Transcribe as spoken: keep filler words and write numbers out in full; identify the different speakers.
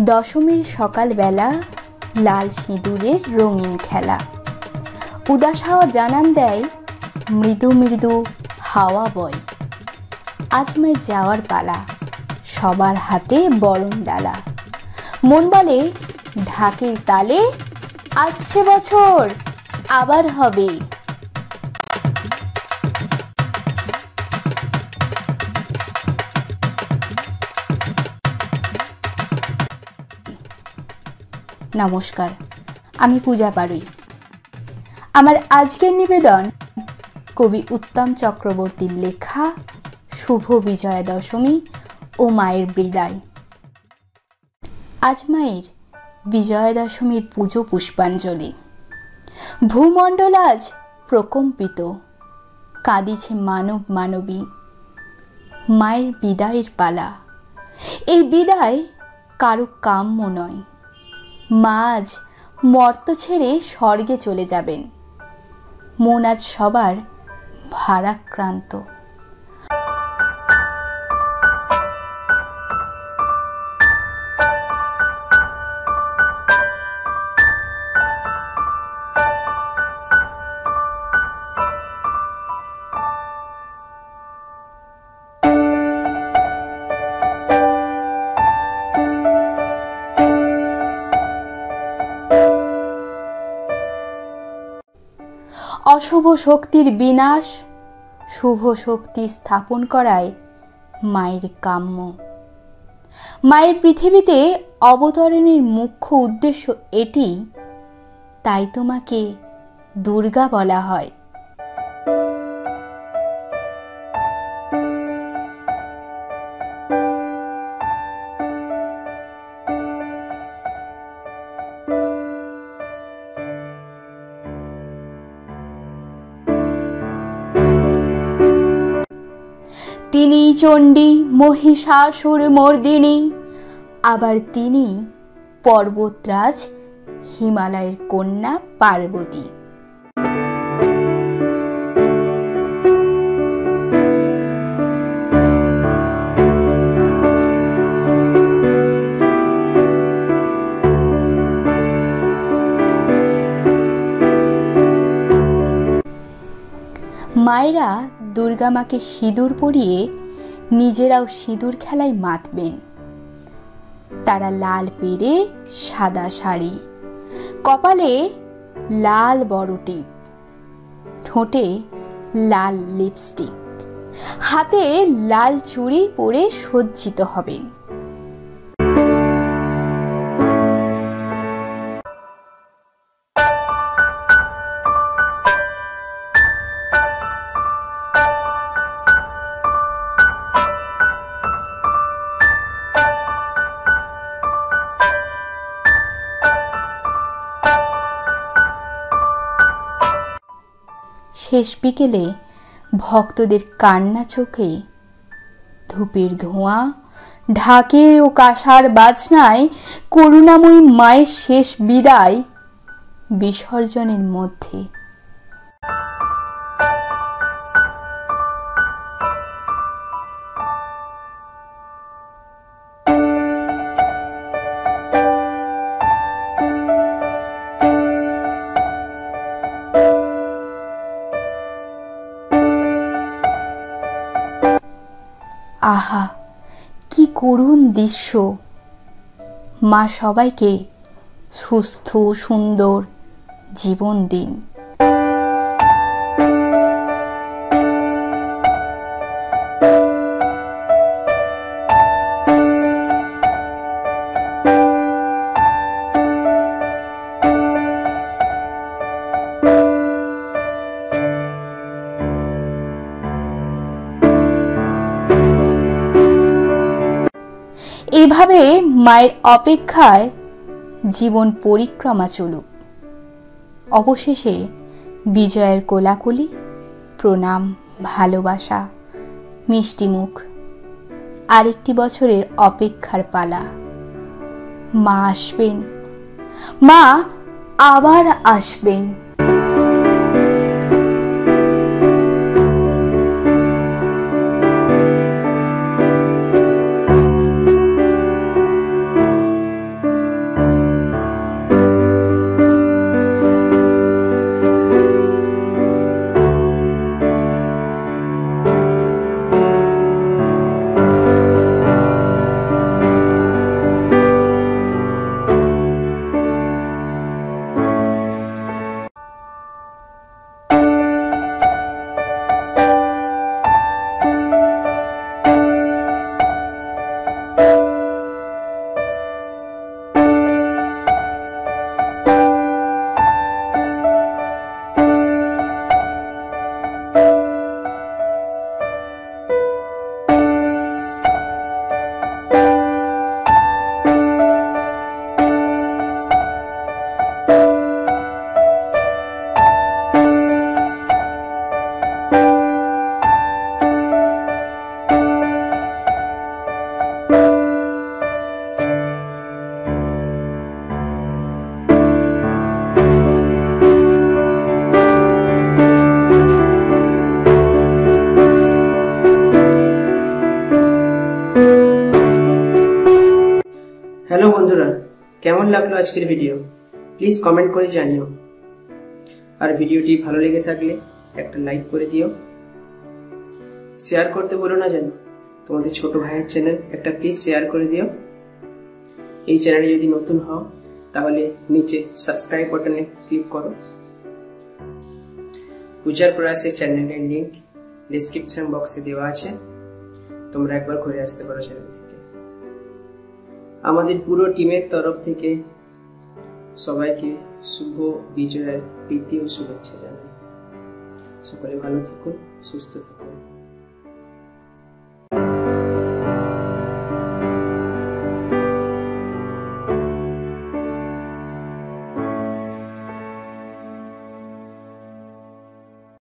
Speaker 1: দশমীর সকালবেলা লাল সিঁদুরের রঙিন খেলা। উদাস হাওয়া জানান দেয়, মৃদু মৃদু হাওয়া বয়। আজ মায়ের যাওয়ার পালা, সবার হাতে বরণ ডালা। মন বলে ঢাকের তালে, আসছে বছর আবার হবে। নমস্কার, আমি পূজা পারুই। আমার আজকের নিবেদন কবি উত্তম চক্রবর্তীর লেখা শুভ বিজয়া দশমী ও মায়ের বিদায়। আজ মায়ের বিজয়া দশমীর পুজো পুষ্পাঞ্জলি। ভূমণ্ডল আজ প্রকম্পিত, কাঁদিছে মানব মানবী। মায়ের বিদায়ের পালা, এই বিদায় কারো কাম্য নয়। মা আজ মর্ত ছেড়ে স্বর্গে চলে যাবেন। মন আজ সবার ভারাক্রান্ত। অশুভ শক্তির বিনাশ, শুভ শক্তি স্থাপন করায় মায়ের কাম্য। মায়ের পৃথিবীতে অবতরণের মুখ্য উদ্দেশ্য এটি, তাই তোমাকে দুর্গা বলা হয়। তিনি চণ্ডী মহিষাসুর মর্দিনী, আবার তিনি পর্বতরাজ হিমালয়ের কন্যা পার্বতী। মায়েরা দুর্গা মাকে সিঁদুর পরিয়ে নিজেরাও সিঁদুর খেলায় মাতবেন। তারা লাল পেরে সাদা শাড়ি, কপালে লাল বড় টিপ, ঠোঁটে লাল লিপস্টিক, হাতে লাল চুড়ি পরে সজ্জিত হবেন। শেষ বিকেলে ভক্তদের কান্না চোখে ধূপের ধোঁয়া, ঢাকের ও কাঁসার বাজনায় করুণাময়ী মায়ের শেষ বিদায় বিসর্জনের মধ্যে। আহা, কি করুণ দৃশ্য! মা সবাইকে সুস্থ সুন্দর জীবন দিন। এভাবে মায়ের অপেক্ষায় জীবন পরিক্রমা চলুক। অবশেষে বিজয়ের কোলাকুলি, প্রণাম, ভালোবাসা, মিষ্টি মুখ। আরেকটি বছরের অপেক্ষার পালা। মা আসবেন, মা আবার আসবেন।
Speaker 2: কেমন লাগলো আজকের ভিডিও প্লিজ কমেন্ট করে জানিও। আর ভিডিওটি ভালো লেগে থাকলে একটা লাইক করে দিও, শেয়ার করতে বলো না যেন। তোমাদের ছোট ভাইয়ের চ্যানেল, একটা প্লিজ শেয়ার করে দিও। এই চ্যানেলে যদি নতুন হও তাহলে নিচে সাবস্ক্রাইব বাটনে ক্লিক করো। পূজার প্রয়াসের চ্যানেলের লিংক ডেসক্রিপশন বক্সে দেওয়া আছে, তোমরা একবার ঘুরে আসতে পারো চ্যানেল থেকে। আমাদের পুরো টিমের তরফ থেকে সবাইকে শুভ বিজয়ের প্রীতি ও শুভেচ্ছা জানাই। সকলে ভালো থাকুন, সুস্থ থাকুন।